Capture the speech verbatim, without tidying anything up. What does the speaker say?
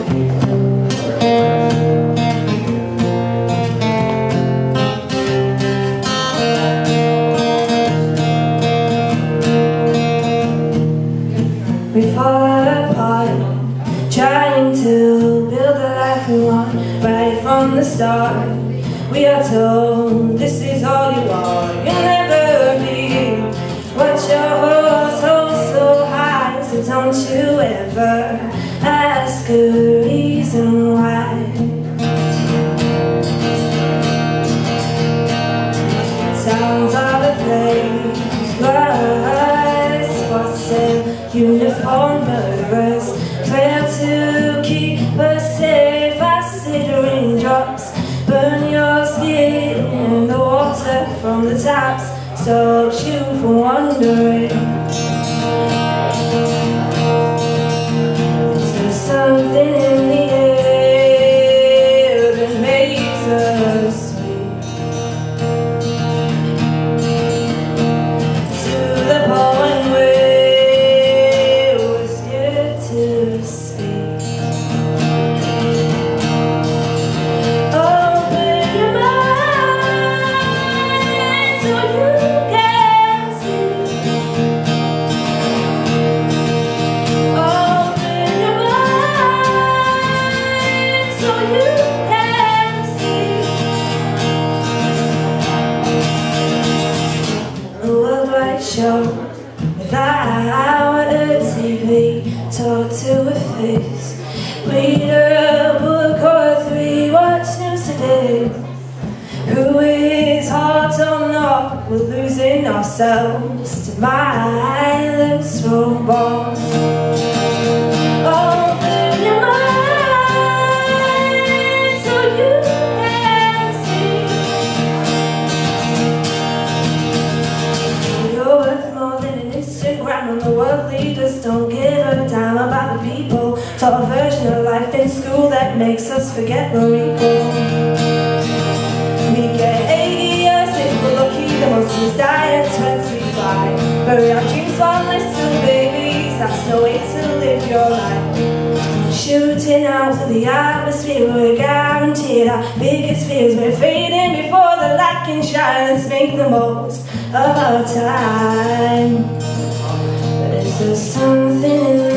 We fall apart, trying to build the life we want. Right from the start, we are told this is all you are. You'll never be what your hopes hold so high. So don't you ever ask a reason why. Sounds of the place, glass spots and uniform murderers fail to keep us safe. Acid raindrops burn your skin, and the water from the taps stops you from wandering. There's something in the air that makes us sweet, to the point where we're scared to speak. Open your mind so you can see. Open your mind so you can see. A worldwide show without a T V, talk to a face, read a book or three, watch news today. Who is hot or not, we're losing ourselves to mindless robots. Open your mind so you can see. You're worth more than an Instagram, and the world leaders don't give a damn about the people. Taught a version of life in school that makes us forget we're equal. We get eighty years if we're lucky, the most of us die at twenty-five. Bury our dreams while we're still babies, that's no way to live your life. Shooting out of the atmosphere, we're guaranteed our biggest fears. We're fading before the light can shine. Let's make the most of our time. But is there something in